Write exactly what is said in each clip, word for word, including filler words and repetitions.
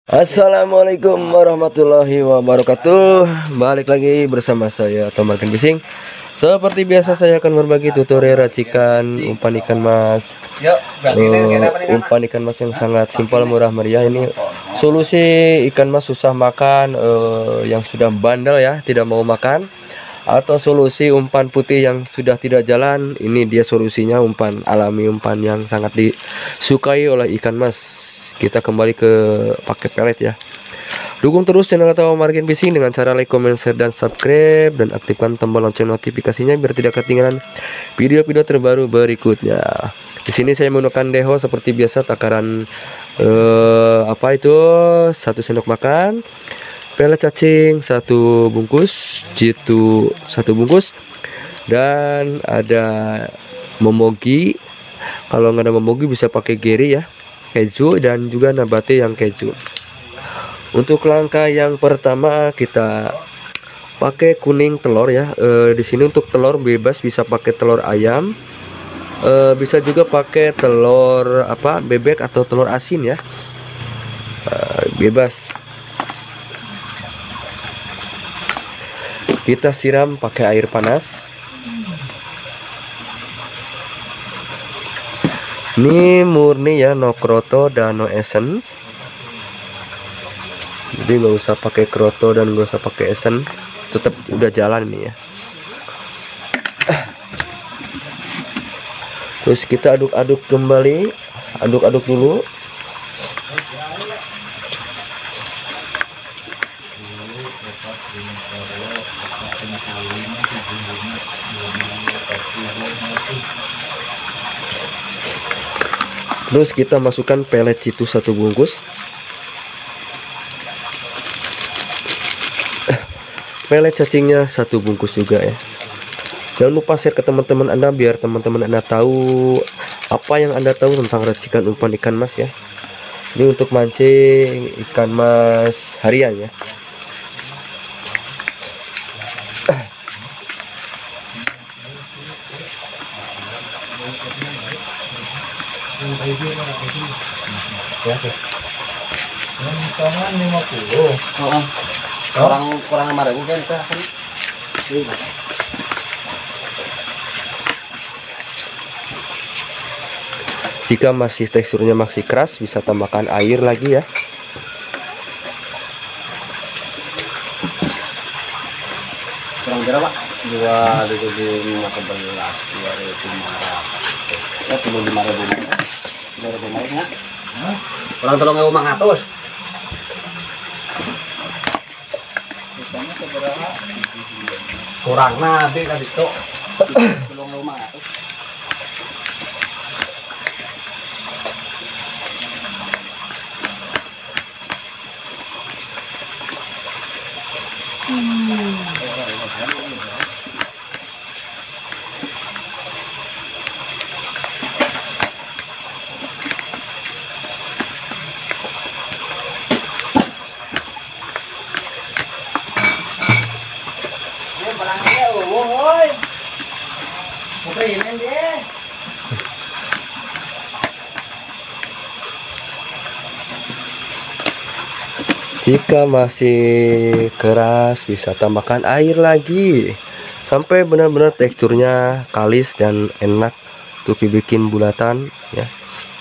Assalamualaikum warahmatullahi wabarakatuh. Balik lagi bersama saya Tom Marken Fishing. Seperti biasa saya akan berbagi tutorial racikan umpan ikan mas. uh, Umpan ikan mas yang sangat simpel, murah meriah. Ini solusi ikan mas susah makan, uh, yang sudah bandel ya, tidak mau makan, atau solusi umpan putih yang sudah tidak jalan. Ini dia solusinya, umpan alami, umpan yang sangat disukai oleh ikan mas. Kita kembali ke pakai pelet ya. Dukung terus channel Tom Marken Fishing dengan cara like, comment, share, dan subscribe, dan aktifkan tombol lonceng notifikasinya biar tidak ketinggalan video-video terbaru berikutnya. Di sini saya menggunakan deho seperti biasa, takaran eh, apa itu satu sendok makan, pelet cacing satu bungkus, jitu satu bungkus, dan ada momogi. Kalau nggak ada momogi bisa pakai geri ya, keju, dan juga nabati yang keju. Untuk langkah yang pertama kita pakai kuning telur ya. E, di sini untuk telur bebas bisa pakai telur ayam, e, bisa juga pakai telur apa bebek atau telur asin ya, e, bebas. Kita siram pakai air panas. Ini murni ya, no kroto dan no esen. Jadi nggak usah pakai kroto dan nggak usah pakai esen, tetap udah jalan ini ya. Terus kita aduk-aduk kembali, aduk-aduk dulu. Terus kita masukkan pelet jitu satu bungkus, pelet cacingnya satu bungkus juga ya. Jangan lupa share ke teman-teman Anda biar teman-teman Anda tahu apa yang Anda tahu tentang racikan umpan ikan mas ya. Ini untuk mancing ikan mas harian ya. Tangan lima puluh. Oh, kurang kurang lima ribu kan kita. Jika masih teksturnya masih keras, bisa tambahkan air lagi ya. Kurang berapa pak? Dua ribu lima belas, dua ribu lima ratus. Ya perlu lima ribu. Lima ribu naiknya. Kurang tolong nggak umang atus. Misalnya seberapa? Kurang nanti kan itu. Tolong nggak umang atus. Jika masih keras, bisa tambahkan air lagi sampai benar-benar teksturnya kalis dan enak untuk dibikin bulatan ya.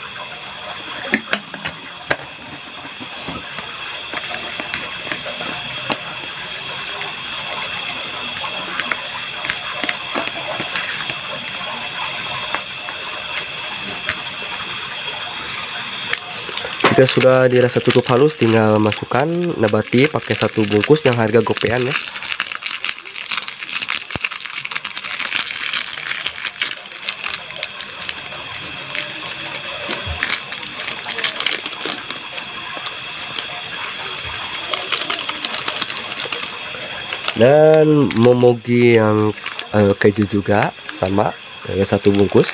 Jika sudah dirasa cukup halus, tinggal masukkan nabati pakai satu bungkus yang harga gopean ya. Dan momogi yang eh, keju juga sama ya, satu bungkus.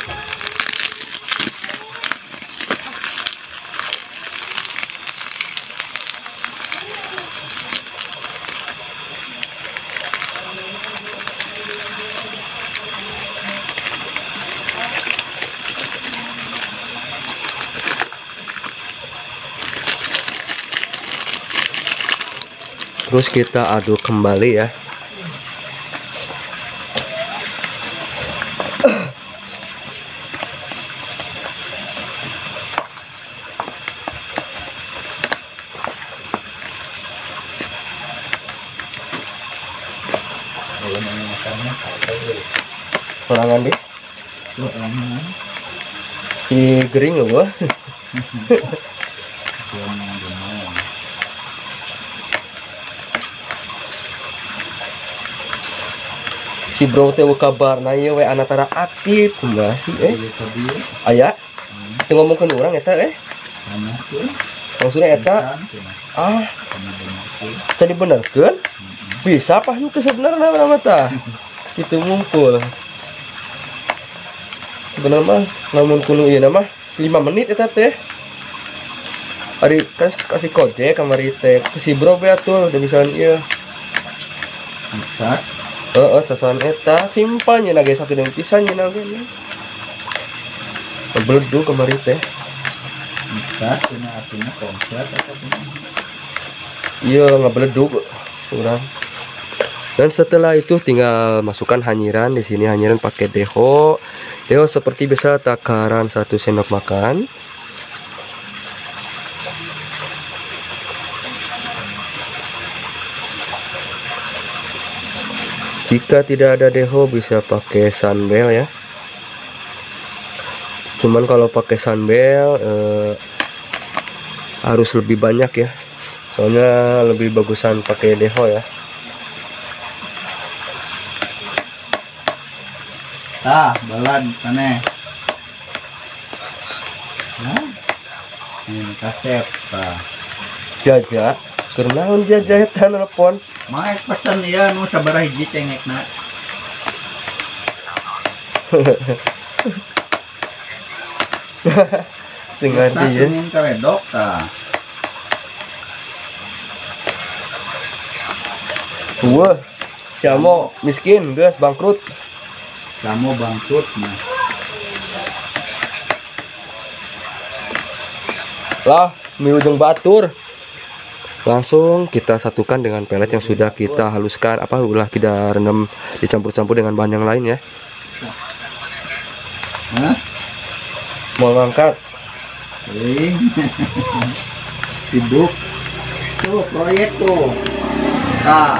Terus kita aduk kembali ya. Sorangan deh. Si gering loh gua. Si bro teh kabar na ieu we anatara aktif kumaha sih eh. Aya. Teu ngomongkeun urang eta eh. Maksudnya eta ah. Can dibenerkeun? Bisa apa itu sebenarnya nama tah? Itu ngumpul. Sebenarnya mah namun kuno ieu mah lima menit eta teh. Ari kan kasih kode kamari teh si bro be atuh udah misalnya ieu. Heeh. Heeh, sasaran eta simpelnya nage sakedeung pisan nya nage. Beledug kamari teh. Eta cenah artinya komplit eta cenah. Iya, ngabeledug urang. Dan setelah itu tinggal masukkan hanyiran. Di sini hanyiran pakai deho. Deho seperti biasa takaran satu sendok makan. Jika tidak ada deho bisa pakai sunbel ya. Cuman kalau pakai sunbel eh, harus lebih banyak ya. Soalnya lebih bagusan pakai deho ya. Tah, balan aneh. Nah, ini kasep tah. Jaja, kenaon jaja eta nelpon? Maek pesen ya, nu sabaraha hiji cengekna. Dengar dia. Ngin kaledok tah. Wah, siamo miskin, guys, bangkrut. Kamu bangkrut nah. Lah, mie ujung batur. Langsung kita satukan dengan pelet yang sudah kita haluskan, apa ulah kita rendam dicampur-campur dengan bahan yang lain ya. Hah? Mau ngangkat. Ring. Sibuk. Tuh, proyek tuh. Nah.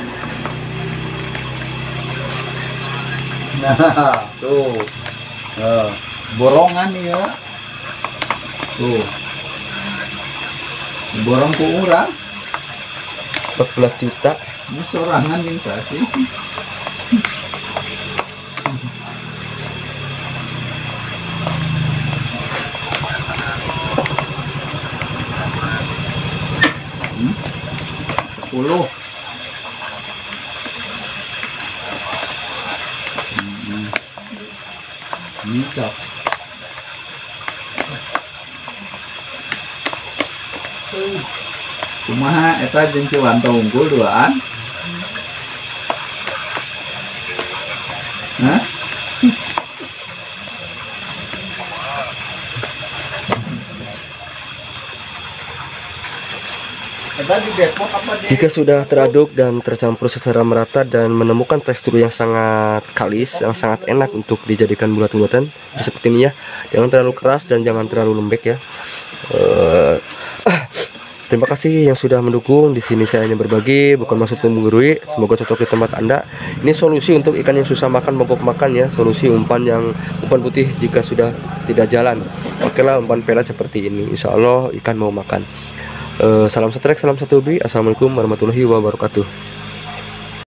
Nah, tuh. Uh, borongan ya. Tuh. Borong ku urang empat belas juta. Ini sorangan yang sih. Hmm? sepuluh. Hmm. Ini cok. Kumaha eta jeung Ciwanto unggul duaan. Hah? Jika sudah teraduk dan tercampur secara merata dan menemukan tekstur yang sangat kalis, yang sangat enak untuk dijadikan bulat-bulatan seperti ini ya. Jangan terlalu keras dan jangan terlalu lembek ya. Uh, Terima kasih yang sudah mendukung. Di sini saya hanya berbagi, bukan maksud menggurui. Semoga cocok di tempat Anda. Ini solusi untuk ikan yang susah makan, mogok makan ya. Solusi umpan yang umpan putih jika sudah tidak jalan. Pakailah umpan pelet seperti ini. Insya Allah ikan mau makan. Uh, salam setrek, salam satu hobi. Assalamualaikum warahmatullahi wabarakatuh.